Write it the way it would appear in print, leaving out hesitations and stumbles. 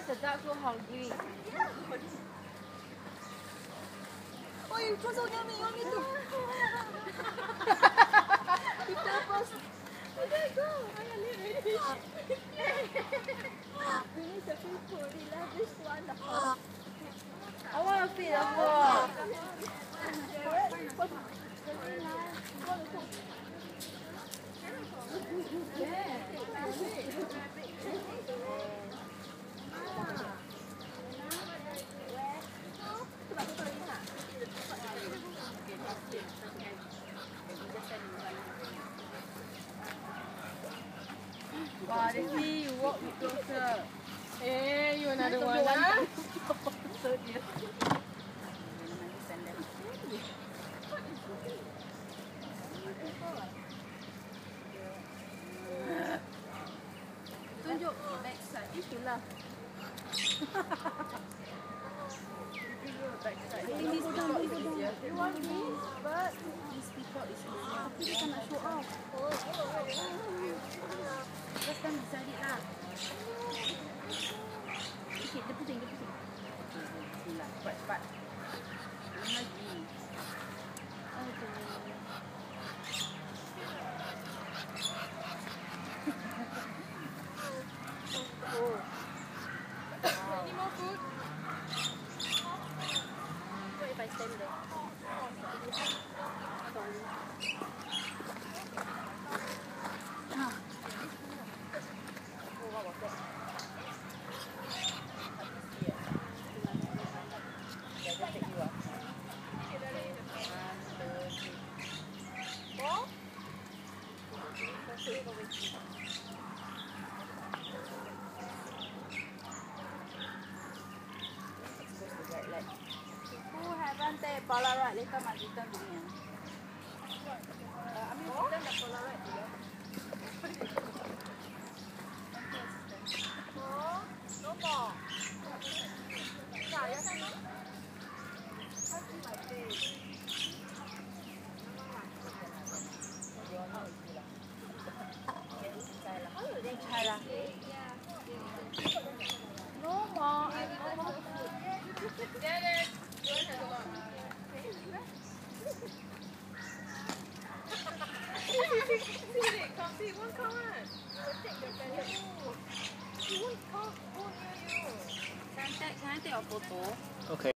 sedap, so hungry. Oh, you so yummy, you want me to? Kita first. Okay, go. I am ready. Finish the free food. We love this one. I want to feed the frog. Wow, they see you walk closer. Hey, you another one, huh? So dear. Tunjuk backside. Itulah. Backside. I think this peacock is easier. You want this? But this peacock is easier. Tapi kita nak show off. First time besar it lah. Sikit, dia pusing, dia pusing. Bismillah, cepat-cepat. Belum lagi. Any more food? What if I stand there? Sorry. Oh, what was that? Who haven't take Polaroid? Later mak kita punya. Ambil kita nak Polaroid dia. No more. Saya kan? Try lah. No more. I no more food. Dennis, Joanne has a lot. See, come see, won't come on. Take the belly. He won't come, won't near you. Can I take a photo? Okay.